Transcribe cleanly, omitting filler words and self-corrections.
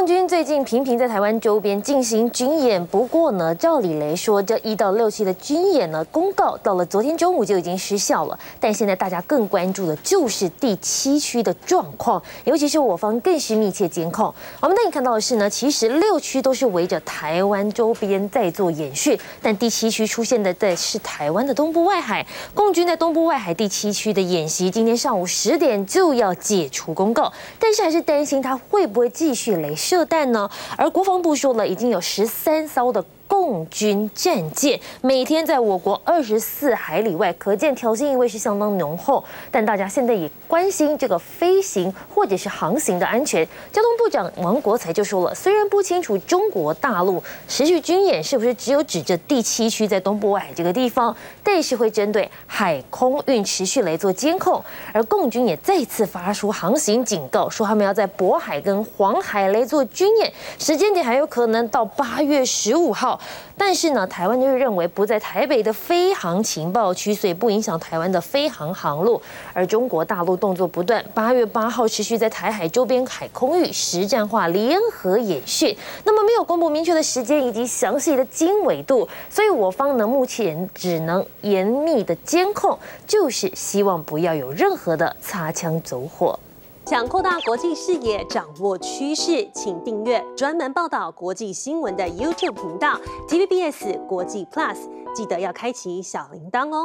共军最近频频在台湾周边进行军演，不过呢，照理来说，这1到6期的军演呢，公告到了昨天中午就已经失效了。但现在大家更关注的就是第7区的状况，尤其是我方更是密切监控。我们带你看到的是呢，其实6区都是围着台湾周边在做演训，但第7区出现的是台湾的东部外海。共军在东部外海第7区的演习，今天上午10点就要解除公告，但是还是担心它会不会继续雷射弹呢？而国防部说了，已经有13艘的共军战舰每天在我国24海里外，可见挑衅意味是相当浓厚。但大家现在也关心这个飞行或者是航行的安全。交通部长王国材就说了，虽然不清楚中国大陆持续军演是不是只有指着第7区在东部外海这个地方，但是会针对海空运持续来做监控。而共军也再次发出航行警告，说他们要在渤海跟黄海来做军演，时间点还有可能到8月15号。但是呢，台湾就认为不在台北的飞航情报区，所以不影响台湾的飞航航路。而中国大陆动作不断，8月8号持续在台海周边海空域实战化联合演训，那么没有公布明确的时间以及详细的经纬度，所以我方呢目前只能严密的监控，就是希望不要有任何的擦枪走火。 想扩大国际视野，掌握趋势，请订阅专门报道国际新闻的 YouTube 频道 TVBS 国际 Plus， 记得要开启小铃铛哦。